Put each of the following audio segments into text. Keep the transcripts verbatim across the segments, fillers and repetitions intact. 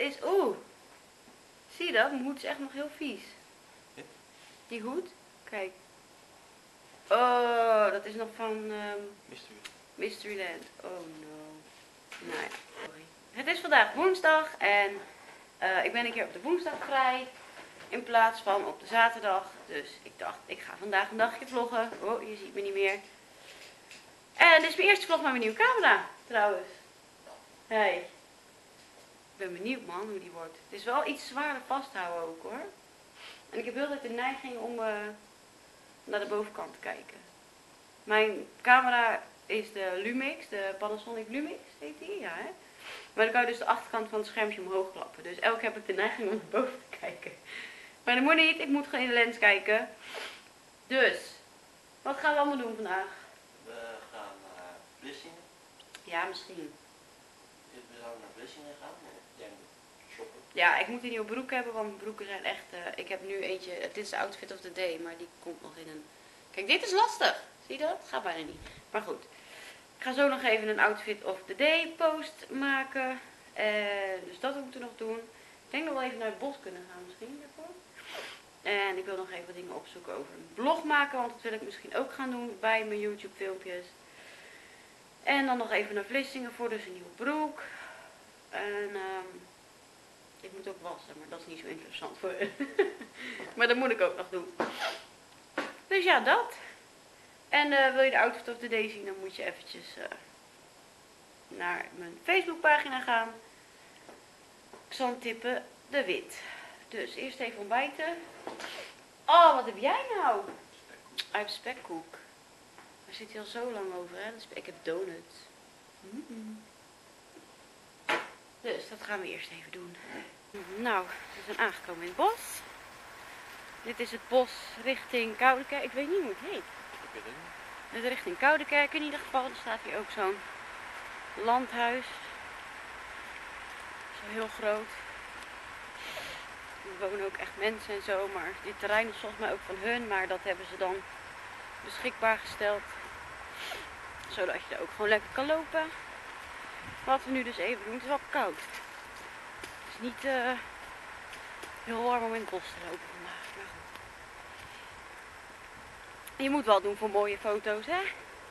is... Oeh. Zie je dat? Mijn hoed is echt nog heel vies. Ja. Die hoed. Kijk. Oh, dat is nog van um, Mystery. Mysteryland. Oh no. Nee, sorry. Het is vandaag woensdag en uh, ik ben een keer op de woensdag vrij. In plaats van op de zaterdag. Dus ik dacht, ik ga vandaag een dagje vloggen. Oh, je ziet me niet meer. En dit is mijn eerste vlog met mijn nieuwe camera, trouwens. Hey. Ik ben benieuwd, man, hoe die wordt. Het is wel iets zwaarder vasthouden ook, hoor. En ik heb heel de neiging om uh, naar de bovenkant te kijken. Mijn camera is de Lumix, de Panasonic Lumix, heet die, ja, hè. Maar dan kan je dus de achterkant van het schermpje omhoog klappen. Dus elke keer heb ik de neiging om naar boven te kijken. Maar dat moet niet, ik moet gewoon in de lens kijken. Dus, wat gaan we allemaal doen vandaag? We gaan naar Vlissingen. Ja, misschien. We zouden naar Vlissingen gaan. Jij moet shoppen. Ja, ik moet een nieuwe broek hebben, want mijn broeken zijn echt... Uh, ik heb nu eentje, dit is de outfit of the day, maar die komt nog in een... Kijk, dit is lastig. Zie je dat? Gaat bijna niet. Maar goed. Ik ga zo nog even een outfit of the day post maken. Uh, dus dat moeten we nog doen. Ik denk dat we wel even naar het bos kunnen gaan misschien daarvoor. En ik wil nog even wat dingen opzoeken over een blog maken, want dat wil ik misschien ook gaan doen bij mijn YouTube filmpjes. En dan nog even naar Vlissingen voor dus een nieuwe broek. En um, ik moet ook wassen, maar dat is niet zo interessant voor je. Maar dat moet ik ook nog doen. Dus ja, dat. En uh, wil je de outfit of the day zien, dan moet je eventjes uh, naar mijn Facebookpagina gaan. Xantippe de Wit. Dus eerst even ontbijten. Oh, wat heb jij nou? Ik heb spekkoek. Daar zit hij al zo lang over, hè? Ik heb donuts. Mm-hmm. Dus dat gaan we eerst even doen. Nou, we zijn aangekomen in het bos. Dit is het bos richting Koudekerk. Ik weet niet hoe het heet. Ik weet het niet. Dit is richting Koudekerk in ieder geval. Er staat hier ook zo'n landhuis. Zo heel groot. Er wonen ook echt mensen en zo, maar dit terrein is volgens mij ook van hun, maar dat hebben ze dan beschikbaar gesteld. Zodat je er ook gewoon lekker kan lopen. Wat we nu dus even doen, het is wel koud. Het is niet uh, heel warm om in het bos te lopen vandaag, maar goed. Je moet wel doen voor mooie foto's, hè?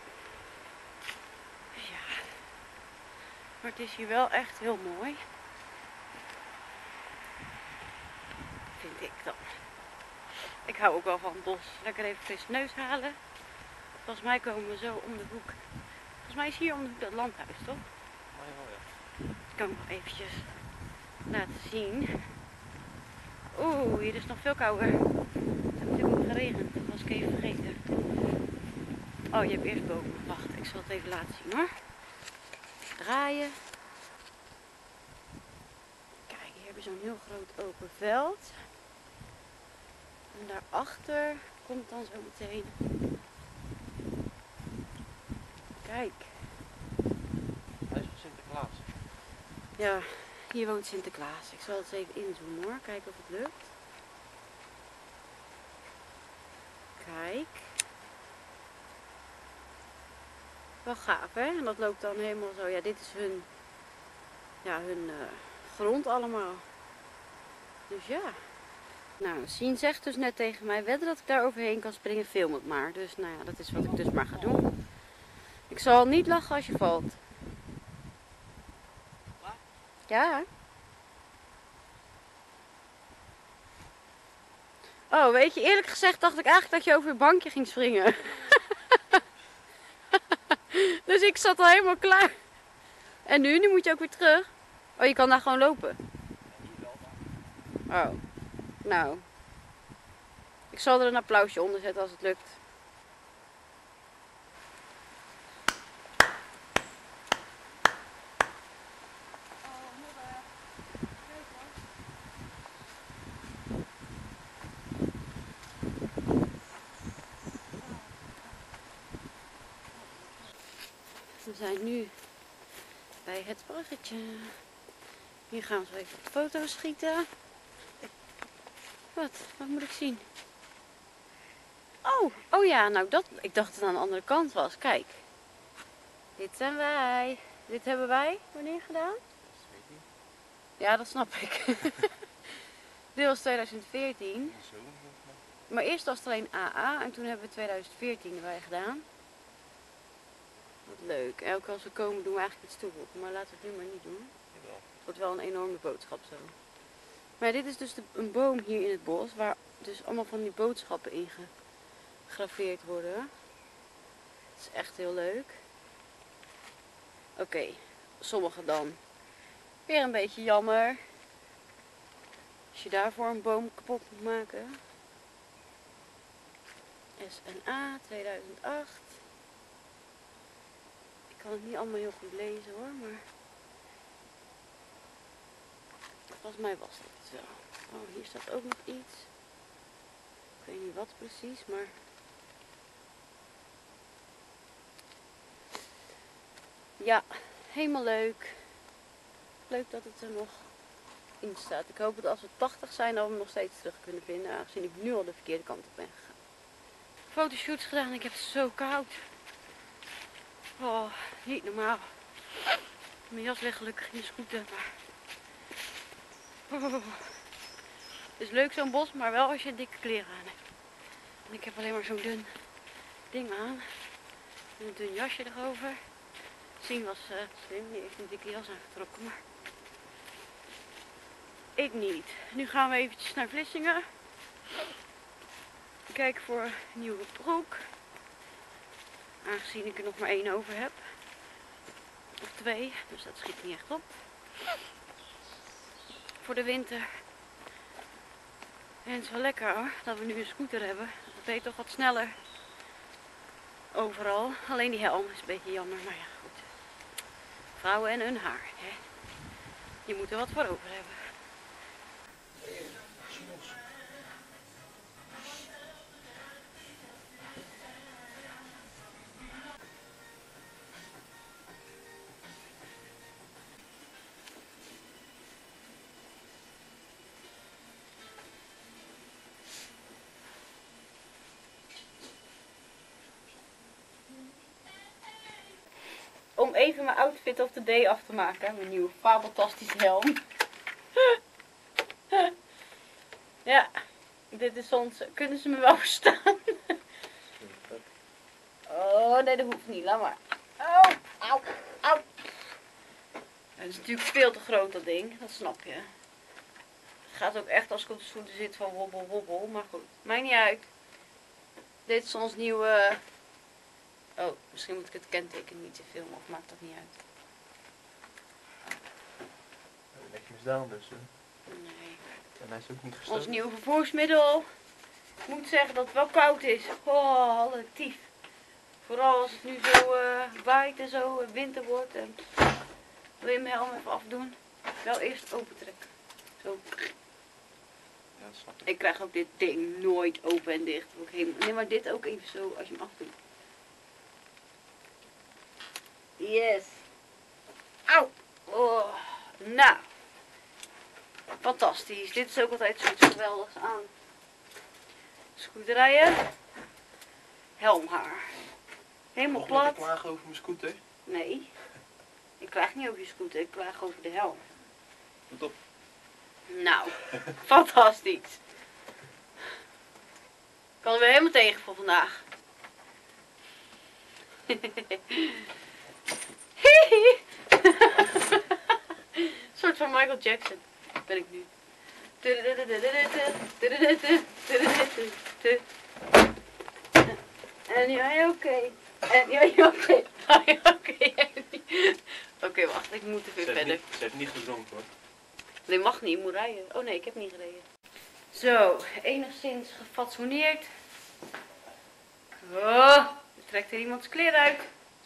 Ja. Maar het is hier wel echt heel mooi. Vind ik dan. Ik hou ook wel van het bos. Lekker even frisse neus halen. Volgens mij komen we zo om de hoek. Volgens mij is hier om de hoek dat landhuis, toch? Maar wel, ja. Dat kan ik nog eventjes laten zien. Oeh, hier is nog veel kouder. Het heeft natuurlijk geregend. Dat was ik even vergeten. Oh, je hebt eerst bomen. Wacht, ik zal het even laten zien, hoor. Draaien. Kijk, hier heb je zo'n heel groot open veld. En daarachter komt dan zo meteen. Kijk. Hij is van Sinterklaas. Ja, hier woont Sinterklaas. Ik zal het eens even inzoomen, hoor. Kijken of het lukt. Kijk. Wel gaaf, hè? En dat loopt dan helemaal zo. Ja, dit is hun, ja, hun uh, grond allemaal. Dus ja. Nou, Sien zegt dus net tegen mij, wedden dat ik daar overheen kan springen, film het maar. Dus nou ja, dat is wat ik dus maar ga doen. Ik zal niet lachen als je valt. Ja. Oh, weet je, eerlijk gezegd dacht ik eigenlijk dat je over het bankje ging springen. Dus ik zat al helemaal klaar. En nu? Nu moet je ook weer terug. Oh, je kan daar gewoon lopen. Oh, nou. Ik zal er een applausje onder zetten als het lukt. We zijn nu bij het bruggetje. Hier gaan we zo even foto's schieten. Wat? Wat moet ik zien? Oh, oh ja, nou dat, ik dacht dat het aan de andere kant was. Kijk. Dit zijn wij. Dit hebben wij wanneer gedaan? Dat weet ik niet. Ja, dat snap ik. Dit was tweeduizend veertien. Zo. Maar eerst was het alleen A A en toen hebben we tweeduizend veertien erbij gedaan. Wat leuk. Elke keer als we komen doen we eigenlijk iets toevoegen. Maar laten we het nu maar niet doen. Jawel. Het wordt wel een enorme boodschap zo. Maar dit is dus de, een boom hier in het bos. Waar dus allemaal van die boodschappen in gegraveerd worden. Het is echt heel leuk. Oké, okay, sommige dan. Weer een beetje jammer. Als je daarvoor een boom kapot moet maken. S N A tweeduizend acht. Ik kan het niet allemaal heel goed lezen hoor, maar volgens mij was dat het wel. Oh, hier staat ook nog iets. Ik weet niet wat precies, maar ja, helemaal leuk. Leuk dat het er nog in staat. Ik hoop dat als we tachtig zijn dat we hem nog steeds terug kunnen vinden, aangezien ik nu al de verkeerde kant op ben gegaan. Fotoshoots gedaan, ik heb het zo koud. Oh, niet normaal. Mijn jas ligt gelukkig in de scooter, maar oh. Het is leuk zo'n bos, maar wel als je dikke kleren aan hebt. En ik heb alleen maar zo'n dun ding aan. En een dun jasje erover. Sien was uh, slim, die heeft een dikke jas aangetrokken, maar ik niet. Nu gaan we eventjes naar Vlissingen. Kijken voor een nieuwe broek. Aangezien ik er nog maar één over heb. Of twee, dus dat schiet niet echt op. Voor de winter. En het is wel lekker hoor, dat we nu een scooter hebben. Dat deed toch wat sneller. Overal. Alleen die helm is een beetje jammer, maar ja goed. Vrouwen en hun haar. Hè. Je moet er wat voor over hebben. Om even mijn outfit of the day af te maken. Mijn nieuwe fabeltastische helm. Ja, dit is ons. Kunnen ze me wel verstaan? Oh nee, dat hoeft niet. Laat maar. Oh, au, au. Het is natuurlijk veel te groot dat ding. Dat snap je. Het gaat ook echt als ik op de stoel zit van wobbel wobbel. Maar goed, maakt niet uit. Dit is ons nieuwe... Oh, misschien moet ik het kenteken niet te filmen, of maakt dat niet uit? Netjes misdaan dus. Hè? Nee. En hij is ook niet gestolen. Ons nieuwe vervoersmiddel. Ik moet zeggen dat het wel koud is. Oh, relatief. Vooral als het nu zo uh, waait en zo, winter wordt. En wil je mijn helm even afdoen? Wel eerst open trekken. Zo. Ja, dat snap ik. Ik krijg ook dit ding nooit open en dicht. Ook helemaal... Nee, maar dit ook even zo als je hem afdoet. Yes. Auw. Oh. Nou. Fantastisch. Dit is ook altijd zoiets geweldigs aan scooterrijden. Helmhaar. Helemaal Nog met plat. te klagen over mijn scooter? Nee. Ik klaag niet over je scooter. Ik klaag over de helm. Goed op. Nou. Fantastisch. Ik kan er weer helemaal tegen voor vandaag. Een soort van Michael Jackson ben ik nu. En jij oké. En jij oké. Oké. Oké, wacht. Ik moet even Ze heeft verder. niet, ze heeft niet gedronken hoor. Nee, mag niet. Ik moet rijden. Oh nee, ik heb niet gereden. Zo, enigszins gefatsoeneerd. Oh, er trekt er iemands kleren uit.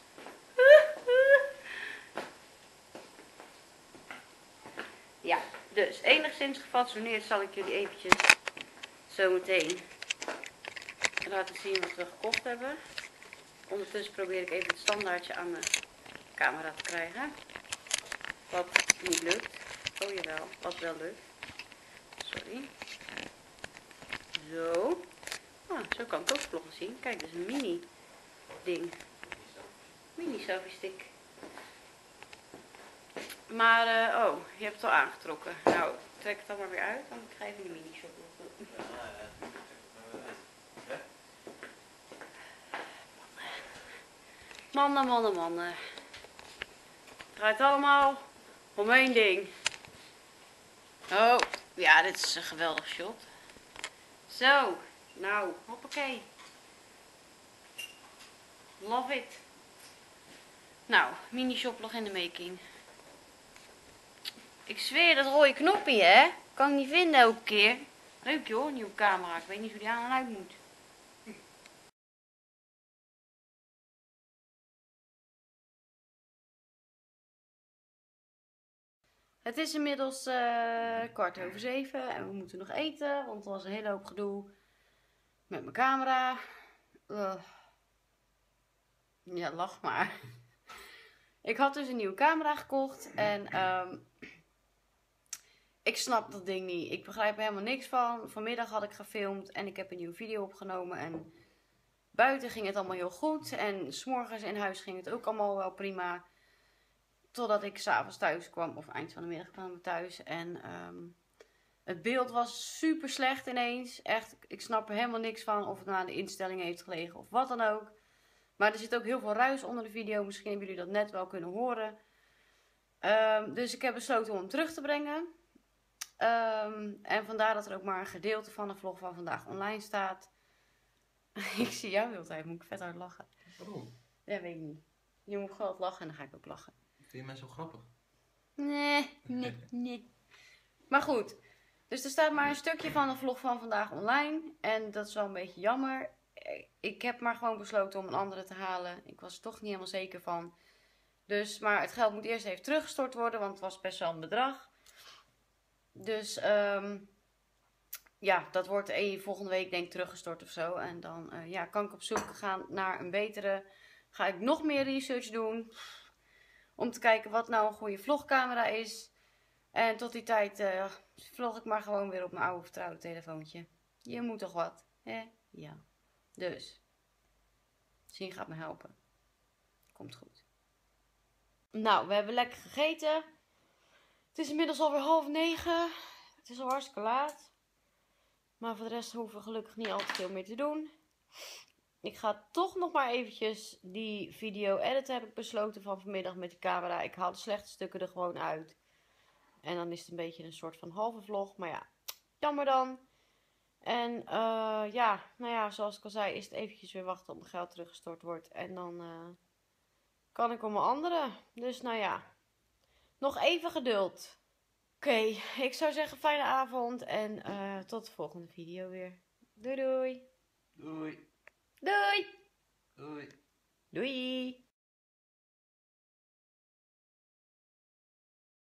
Ja, dus enigszins gefatsoeneerd zal ik jullie eventjes zo meteen laten zien wat we gekocht hebben. Ondertussen probeer ik even het standaardje aan mijn camera te krijgen. Wat niet lukt. Oh jawel, wat wel lukt. Sorry. Zo. Ah, zo kan ik ook vloggen zien. Kijk, dit is een mini ding. Mini selfie stick. Maar, uh, oh, je hebt het al aangetrokken. Nou, trek het dan maar weer uit, want ik ga even die mini-shop doen. Ja, ja. Ja? Mannen, mannen, mannen. Het draait allemaal om één ding. Oh, ja, dit is een geweldig shot. Zo, nou, hoppakee. Love it. Nou, mini-shop nog in de making. Ik zweer, dat rode knopje, hè? Kan ik niet vinden elke keer. Leuk joh, nieuwe camera. Ik weet niet hoe die aan en uit moet. Het is inmiddels uh, kwart over zeven en we moeten nog eten, want er was een hele hoop gedoe met mijn camera. Uh. Ja, lach maar. Ik had dus een nieuwe camera gekocht en um, ik snap dat ding niet. Ik begrijp er helemaal niks van. Vanmiddag had ik gefilmd en ik heb een nieuwe video opgenomen en buiten ging het allemaal heel goed en 's morgens in huis ging het ook allemaal wel prima. Totdat ik 's avonds thuis kwam, of eind van de middag kwam ik thuis. En um, het beeld was super slecht ineens. Echt, ik snap er helemaal niks van. Of het nou aan de instellingen heeft gelegen of wat dan ook. Maar er zit ook heel veel ruis onder de video. Misschien hebben jullie dat net wel kunnen horen. Um, dus ik heb besloten om hem terug te brengen. Um, en vandaar dat er ook maar een gedeelte van de vlog van vandaag online staat. Ik zie jou de hele tijd, moet ik vet hard lachen. Waarom? Ja, weet ik niet. Je moet gewoon lachen en dan ga ik ook lachen. Vind je mij zo grappig? Nee, nee, nee. Maar goed, dus er staat maar een stukje van de vlog van vandaag online. En dat is wel een beetje jammer. Ik heb maar gewoon besloten om een andere te halen. Ik was er toch niet helemaal zeker van. Dus, maar het geld moet eerst even teruggestort worden, want het was best wel een bedrag. Dus, um, ja, dat wordt eh, volgende week denk ik teruggestort of zo. En dan uh, ja, kan ik op zoek gaan naar een betere. Ga ik nog meer research doen. Om te kijken wat nou een goede vlogcamera is. En tot die tijd uh, vlog ik maar gewoon weer op mijn oude vertrouwde telefoontje. Je moet toch wat, hè? Ja. Dus. Zien gaat me helpen. Komt goed. Nou, we hebben lekker gegeten. Het is inmiddels alweer half negen. Het is al hartstikke laat. Maar voor de rest hoeven we gelukkig niet al te veel meer te doen. Ik ga toch nog maar eventjes die video editen, heb ik besloten van vanmiddag met de camera. Ik haal de slechte stukken er gewoon uit. En dan is het een beetje een soort van halve vlog. Maar ja, jammer dan. En uh, ja, nou ja, zoals ik al zei, is het eventjes weer wachten tot mijn geld teruggestort wordt. En dan uh, kan ik op mijn andere. Dus nou ja, nog even geduld. Oké, okay, ik zou zeggen fijne avond en uh, tot de volgende video weer. Doei doei. Doei. Doei. Doei. Doei.